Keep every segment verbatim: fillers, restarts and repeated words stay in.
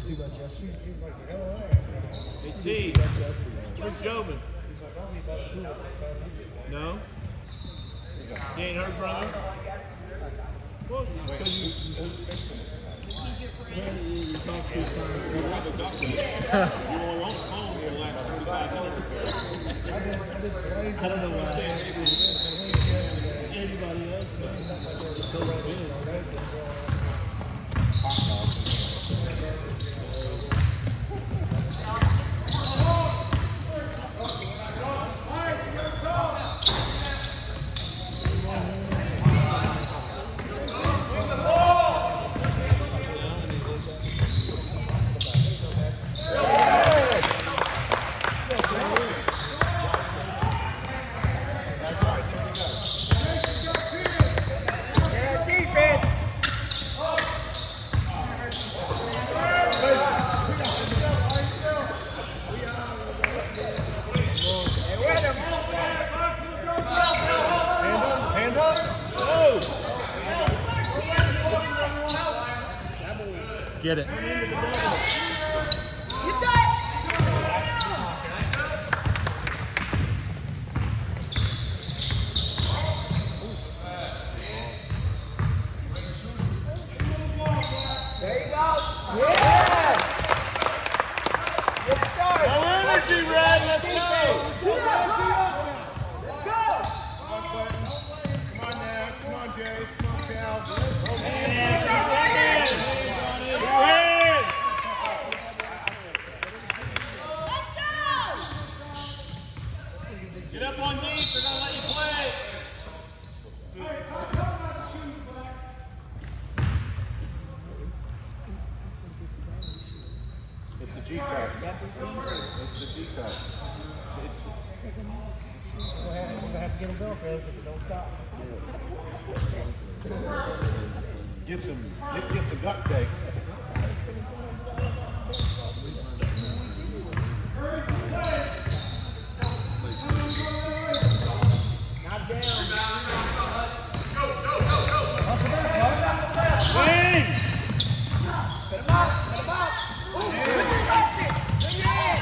did too much yesterday. She was like, hell Hey, T. Where's Jobin? No? You ain't heard from him? Well, because you... You talked to him. You were on the phone for the last forty-five minutes. I don't know what I'm saying. Anybody else? Get it. Get that! There you go. Yeah! Good start. No energy, Red. Let's go. Let's go. Come on, Nash. Come on, Jace. Come on, Cal. Get up on knees, they're gonna let you play. It's the G cut. It's the G cut. It's the... We're going to have to get them built, Chris, if you don't stop. Get some, get, get some gut take. Not down. Go, go, go, go. Wing! Put him up. Put him up. Ooh, yeah. Bring it in.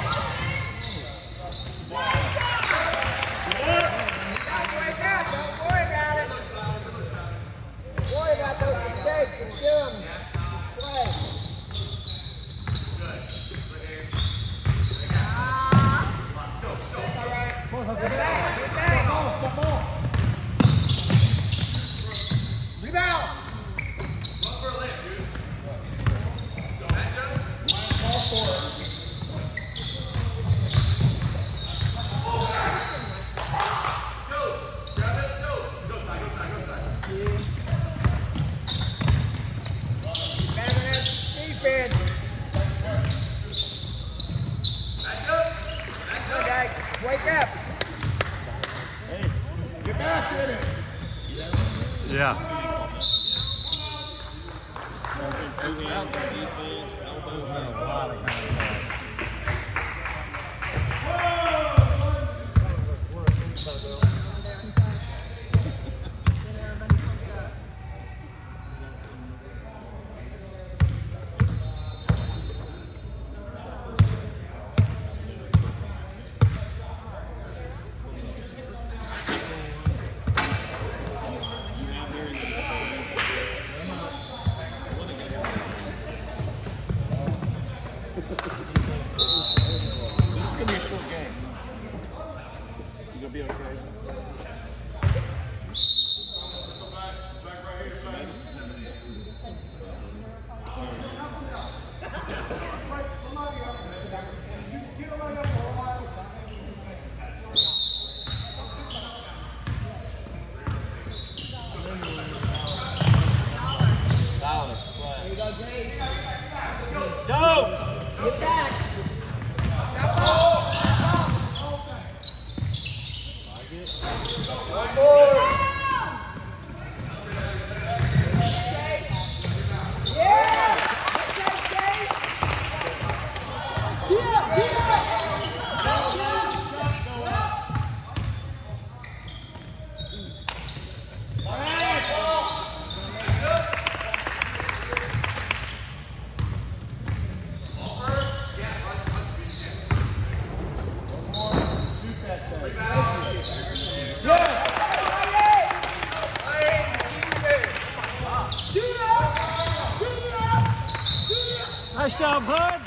Don't worry about it. Don't worry about it. Don't worry about those mistakes. Just do them. Play. Ah. That's all right. Get back. Get back. Rebound. Defense. Okay, wake up. Hey, get back in it. Yeah. Two hands on defense, elbows up. Thank you. job, bud.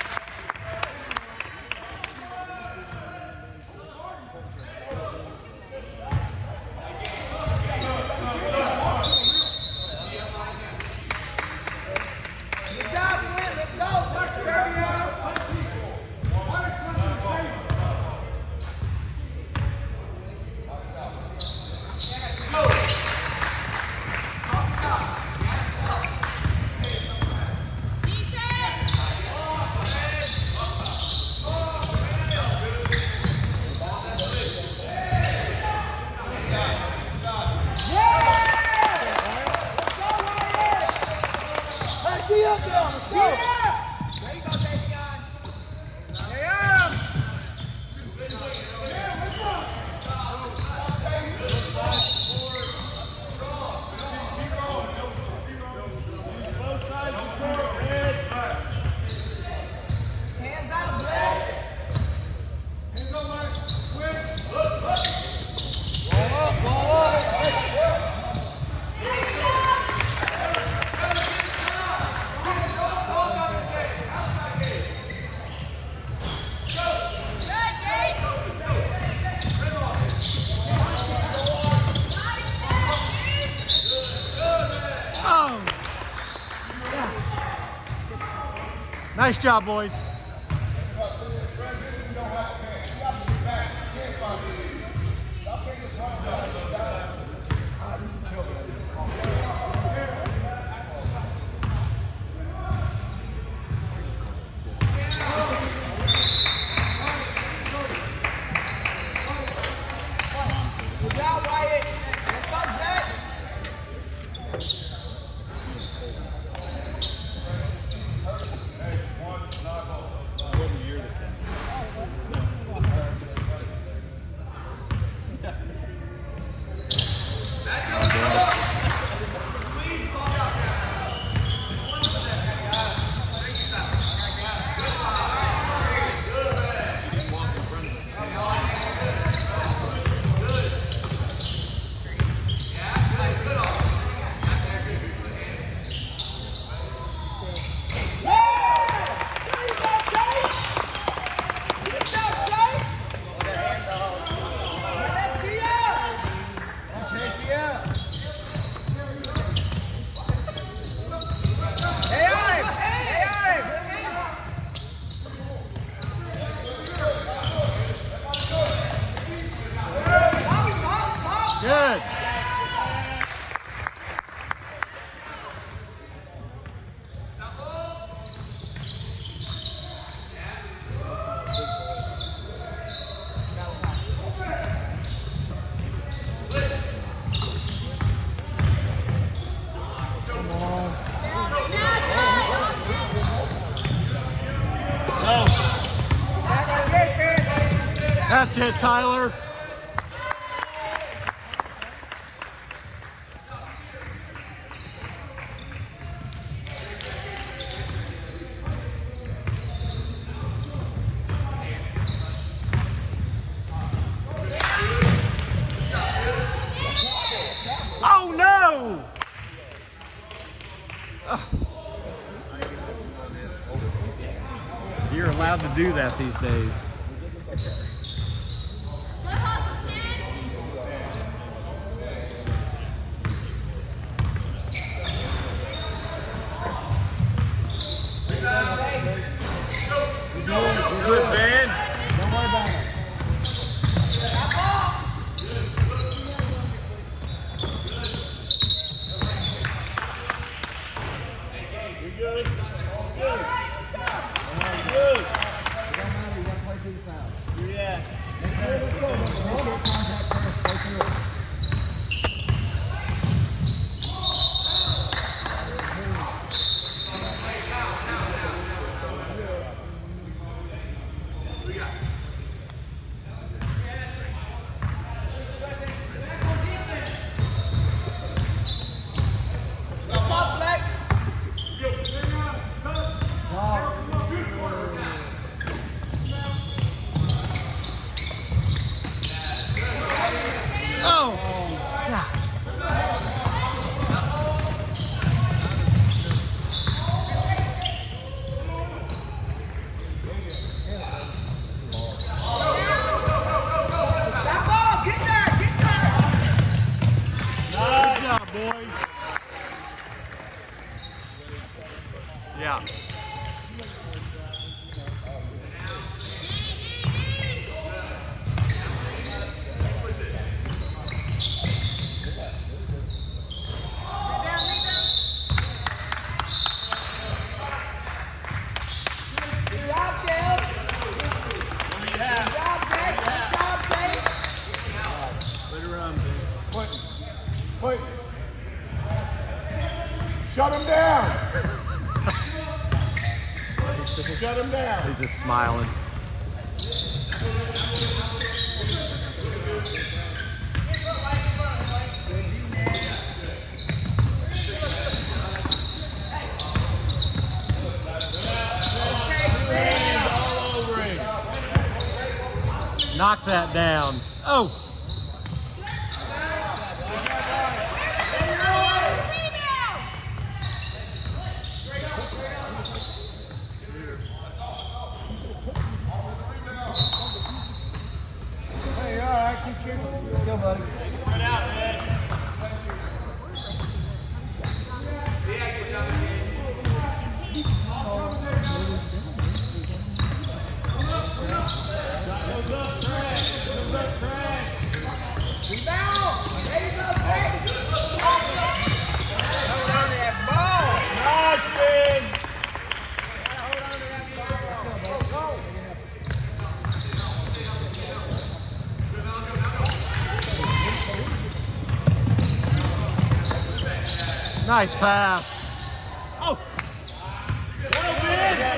Good job, Glenn. Let's go. Watch your baby out. Nice job, boys. Good job, Wyatt. Let's go, Zach. Good. That's it, Tyler. Oh no! Oh. You're allowed to do that these days. Good, man. Don't worry about it. Good. Good. Good. It don't matter, you gotta play through out. Wait. Shut him down. Shut him down. He's just smiling. Knock that down. Oh. Go, buddy. Spread out, man. Nice pass. Oh. Go, Ben.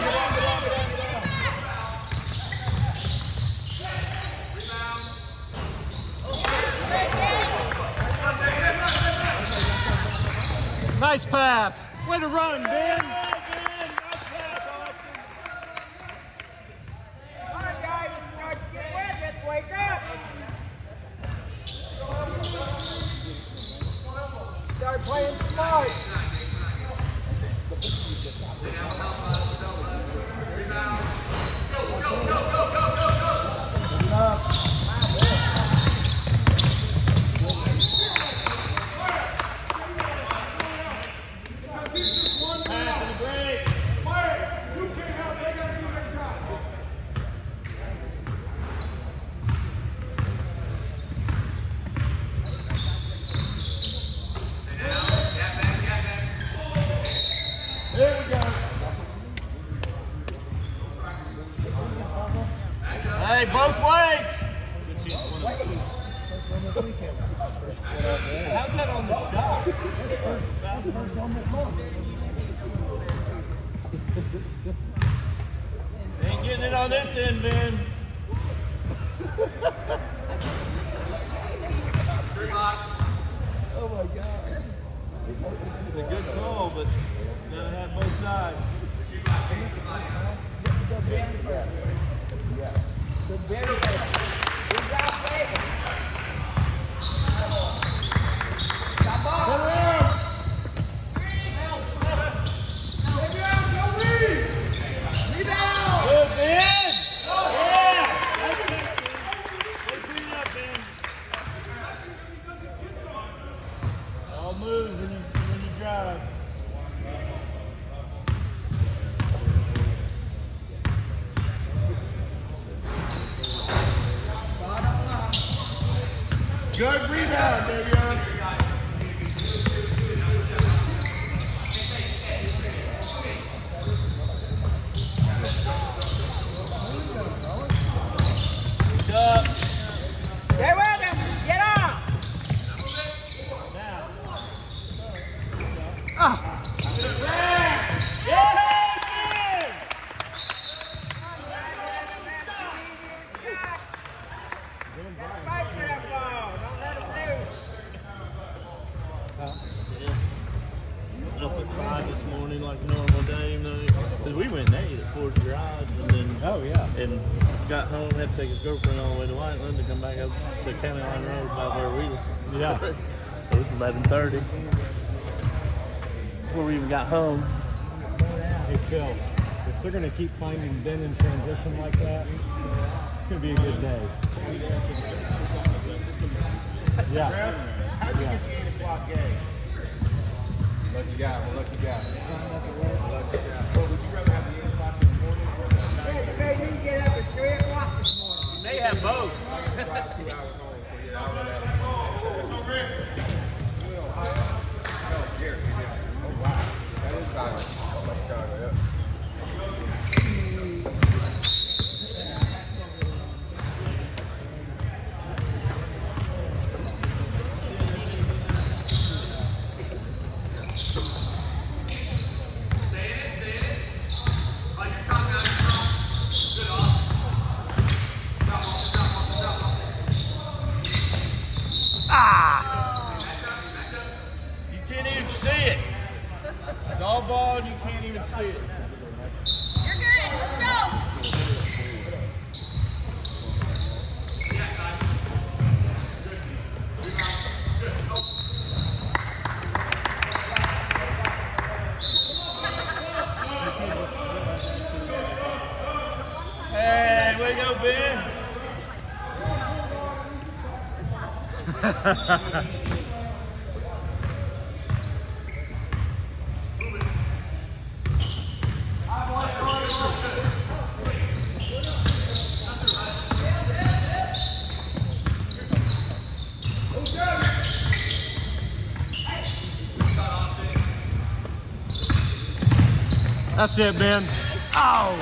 Nice pass. Way to run, Ben. Come on, guys. Start to get wet. Let's wake up. Start playing smart. Pass and a break. You can't help. They gotta do their job. There we go. Hey, both ways. How's that on the shot? Ain't getting it on this end, Ben. Oh my God. It's a good call, but gotta have both sides. Good benefit. Good job, Vegas. Stop off. Come in. Stay down, go lead. Rebound. Good, Ben. Yeah. That's it, Ben. Go clean up, Ben. All moves when you, when you drive. Good rebound, there you are. Up. Stay with him. Get up. Now. Ah. Yeah, Ben. Let's fight for that ball. Don't let him loose. Up at five this morning like a normal day, you know. Cause we went and ate at Ford's Garage and then Oh yeah. and got home, had to take his girlfriend all the way to Whiteland to come back up to County Line Road by where we was. Yeah. So it was eleven thirty before we even got home. Hey Phil, if they're gonna keep finding Ben in transition like that, it's gonna be a good day. Yeah. How'd you get the eight o'clock game? Lucky guy, I'm a lucky guy. Lucky guy. Well, would you rather have the eight o'clock in the morning or the Yeah, night? you made me get up at three o'clock this morning. You may have both. I gotta drive two hours home, so yeah, I'll let that. Oh, Gary, yeah. Oh, wow. That is Chicago. Oh, my Chicago, yeah. You can't even see it. It's all ball and you can't even see it. You're good. Let's go. Hey, way to go, Ben. That's it, Ben. Oh!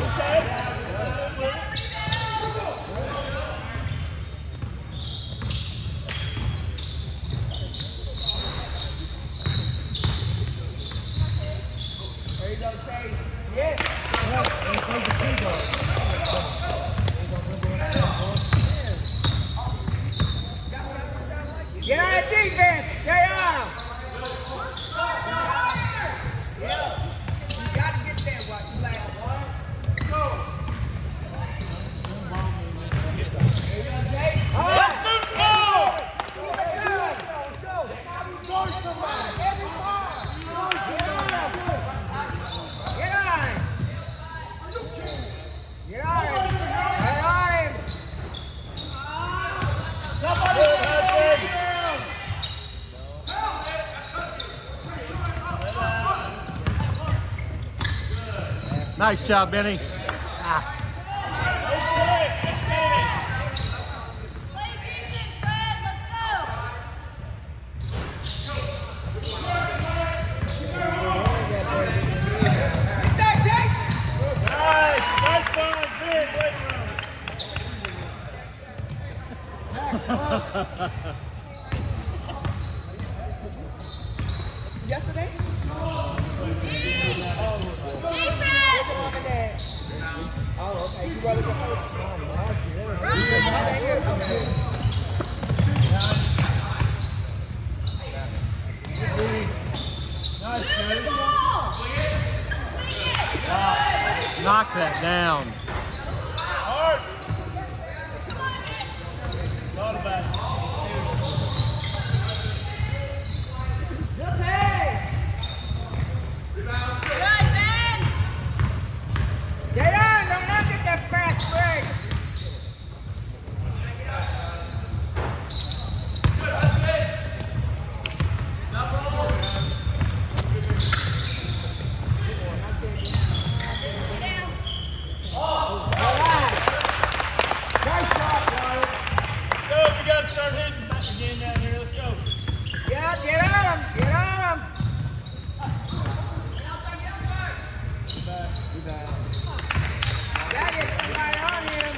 There you go, Chase. Yeah. Get out of defense. Stay on. Yeah. You got to get there while you lay on. There you go, Chase. All right. Let's move the ball. Get on him! Get on him! Get on him! Nice job, Benny. Ah. Play defense, Fred. Let's Get that, Chase! Nice. Nice ball, Ben. Wait Yesterday? go. Defense. Oh, okay. You rather go first? Knock that down. Hard. Thought about it. Good, Ben. Get on! Don't look at that fast break! Go, we got to start hitting back again down here. Let's go. Yeah, get on him! Get on him! Yeah, get right on him!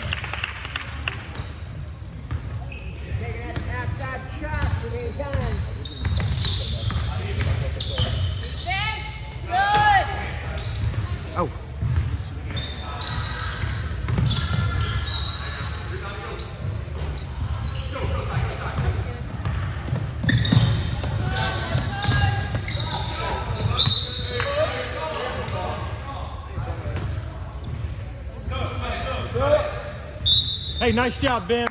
Taking that outside shot for the time. Defense. Good. Oh. Hey, nice job, Ben.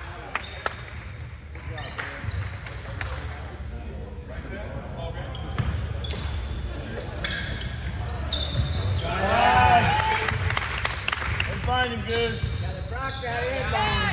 I'm finding good. Gotta block that inbound.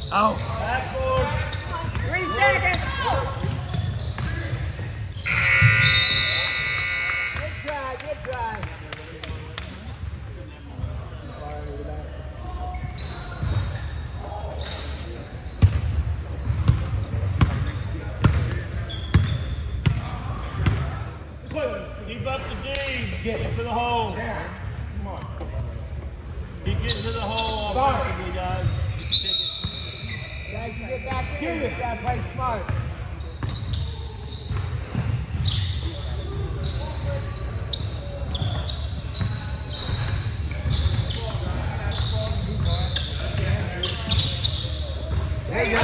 Out. Backboard. Three seconds. Good try, good try. Keep up the D. Get to the hole. Keep getting to the hole offensively, guys. Guys, you get back in. You gotta play smart. There you go.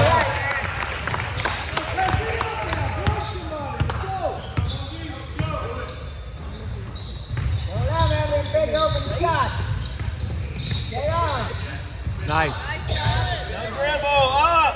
Big open shot. Stay on. Nice. Rambo, up.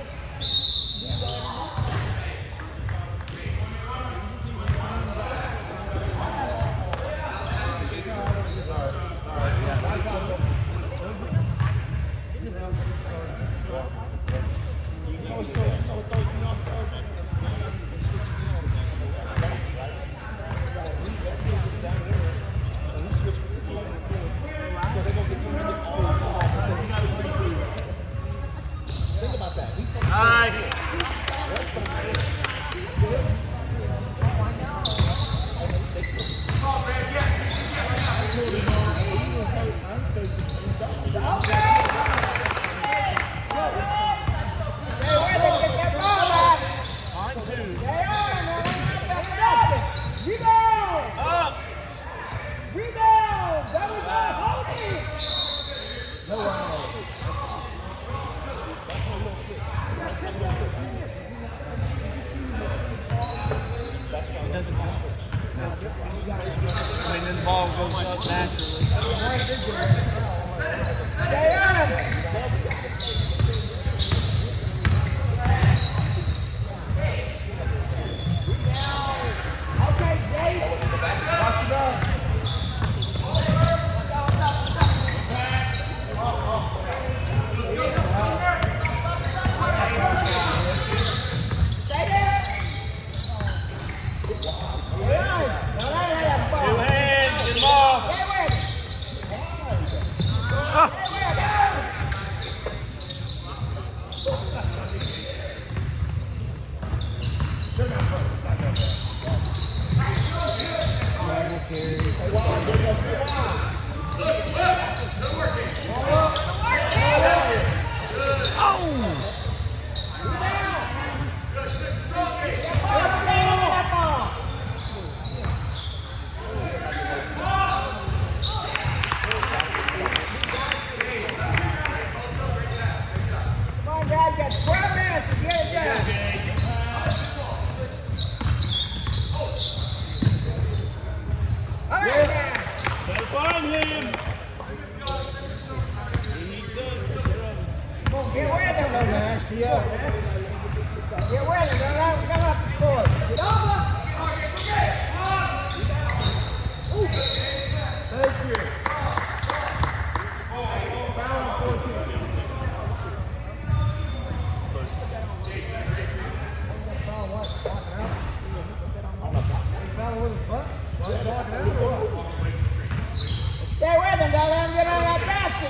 Stay with him, don't let him get on that basket.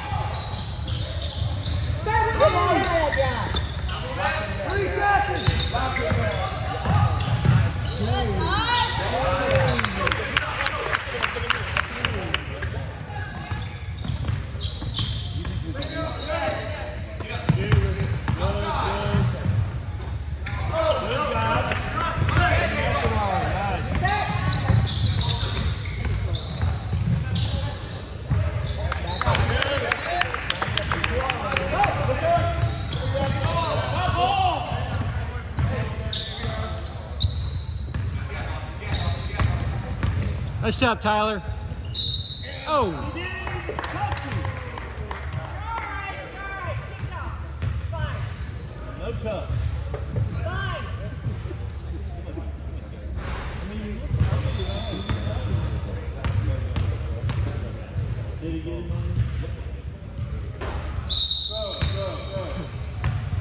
Stay with him, on that guy. Three seconds. Nice job, Tyler. Oh. No tough. Did he get him on? Go, go, go.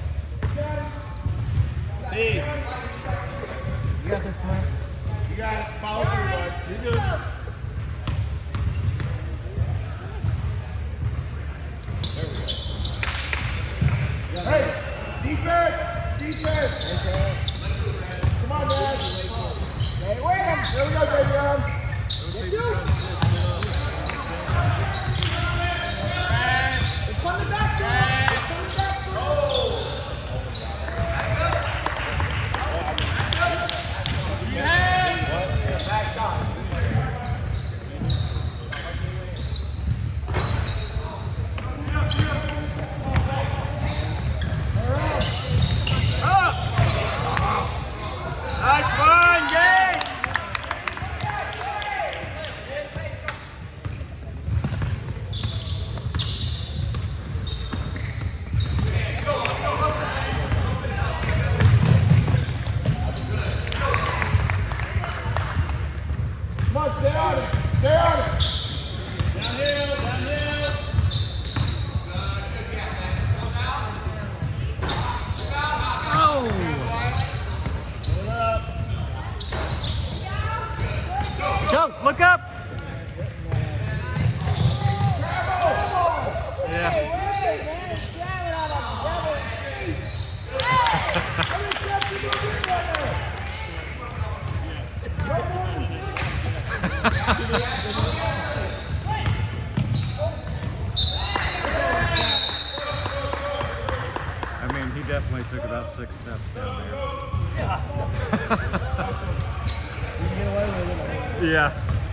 I mean, he definitely took about six steps down there. You can get away with it. Yeah.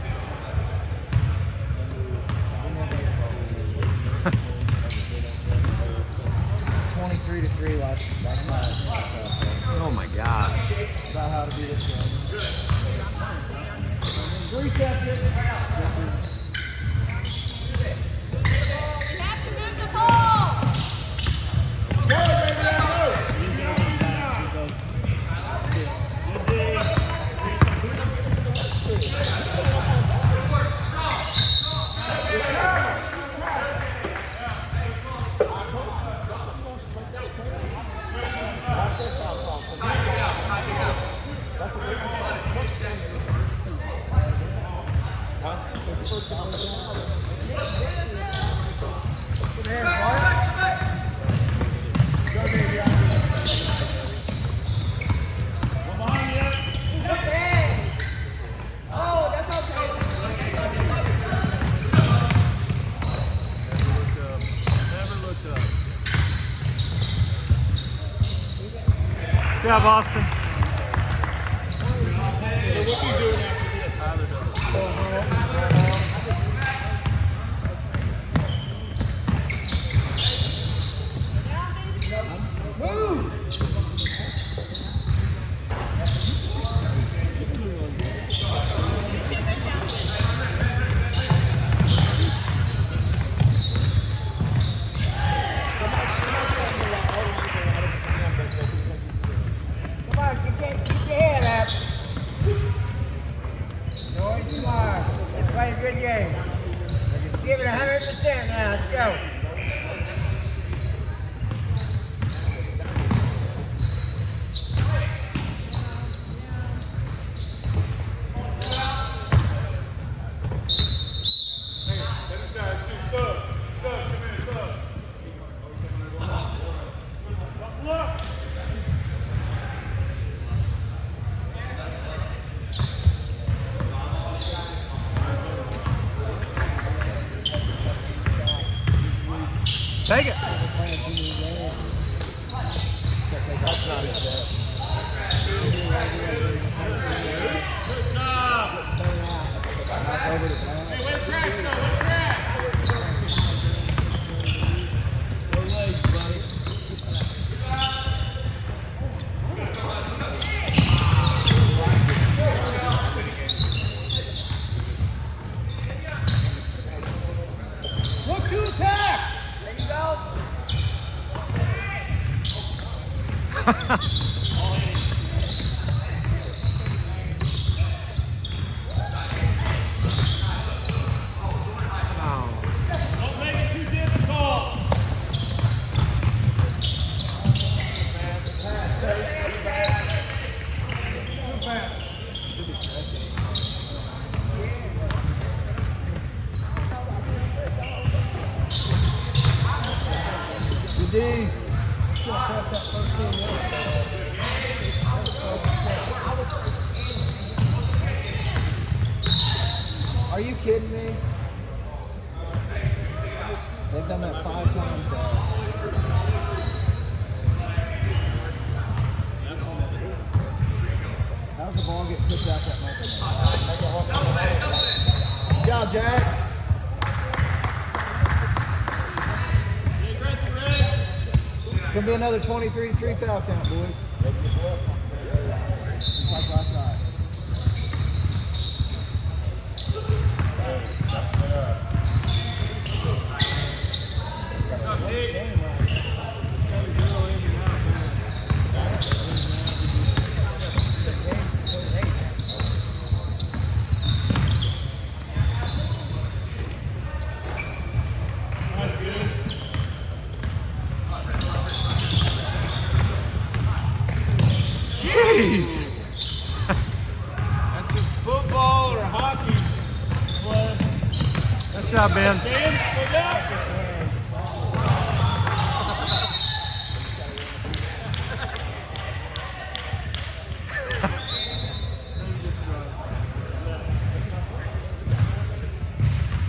twenty-three to three last, last night. Oh my gosh. About how to do this game. Three seconds. We have to move the ball. Go, baby, go! Good job, Austin. So what's he doing after this? Move! Come on, keep, keep your head up. Joey, come on. Let's play a good game. Let's give it one hundred percent now. Let's go. Take it. Good job! Hey, way to crash, go, way to crash! Go legs, buddy. Look to attack! There you go. Don't make it too difficult. Good D. Still press that first team in. Are you kidding me? They've done that five times now. How's the ball get kicked out that much? Good job, Jax. Be aggressive, Red. It's going to be another twenty-three three foul count, boys. Just like last night. Jeez. That's just football or hockey. Play. Nice job, Ben. Ben, look out.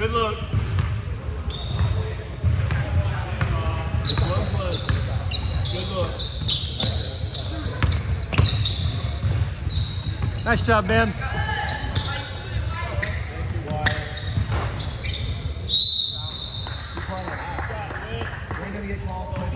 Good look. Well played. Good look. Nice job, Ben. We ain't gonna get calls playing.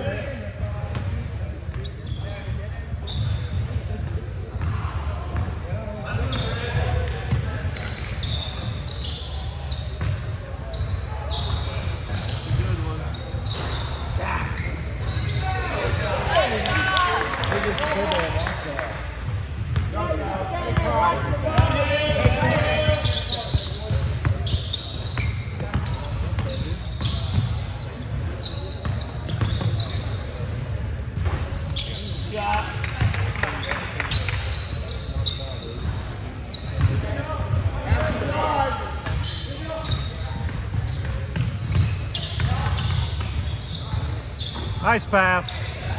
Nice pass.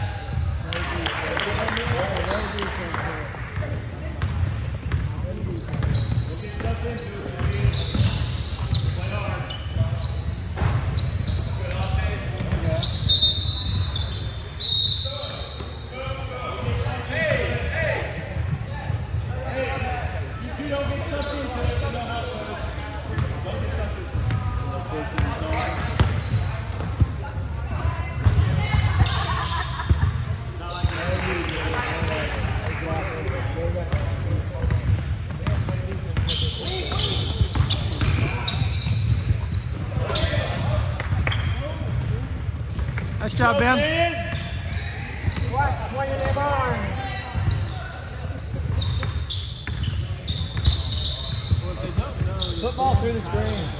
Nice job, Ben. What? Swinging their barn. Football through the screen.